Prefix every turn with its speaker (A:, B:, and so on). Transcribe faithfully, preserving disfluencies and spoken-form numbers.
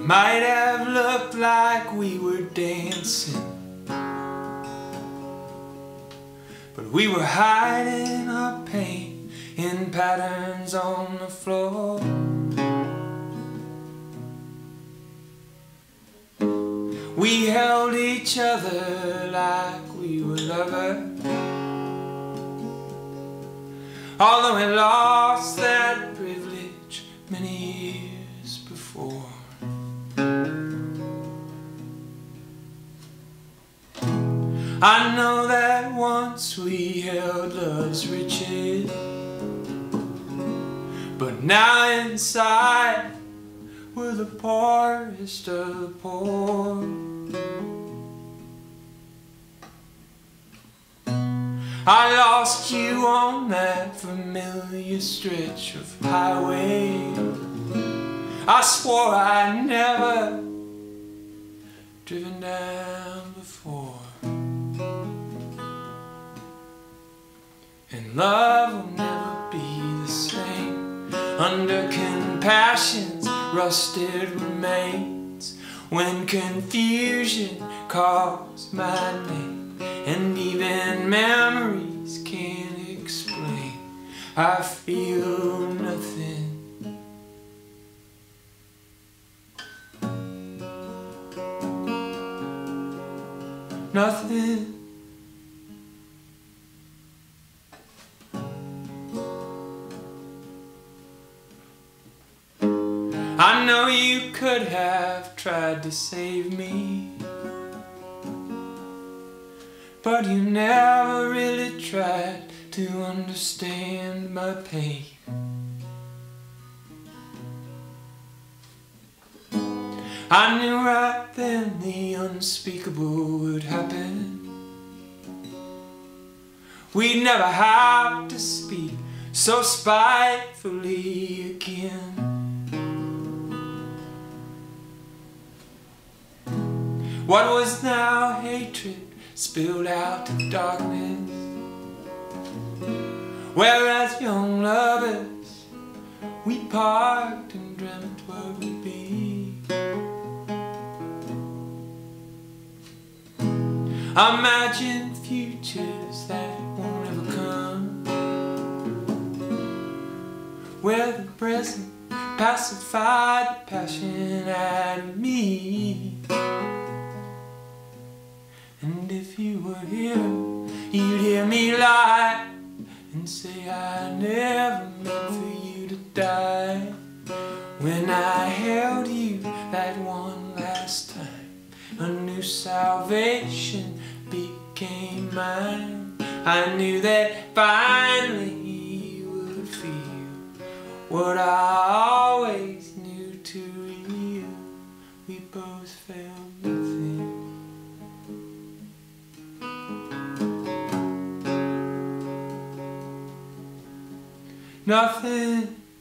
A: might have looked like we were dancing, but we were hiding our pain in patterns on the floor. We held each other like we were lovers, although we lost that privilege many years before. I know that once we held love's riches, but now inside we're the poorest of the poor. I lost you on that familiar stretch of highway I swore I'd never driven down before. And love will never be the same under compassion's rusted remains, when confusion calls my name and even memories can't explain. I feel nothing. Nothing. I know you could have tried to save me, but you never really tried to understand my pain. I knew right then the unspeakable would happen. We'd never have to speak so spitefully again. What was now hatred spilled out to darkness, whereas young lovers we parked and dreamt where we'd be. Imagine futures that won't ever come, where the present pacified the passion out of me. And if you were here, you'd hear me lie and say I never meant for you to die. When I held you that one last time, a new salvation became mine. I knew that finally you would feel what I always knew to you. We both felt nothing. Nothing.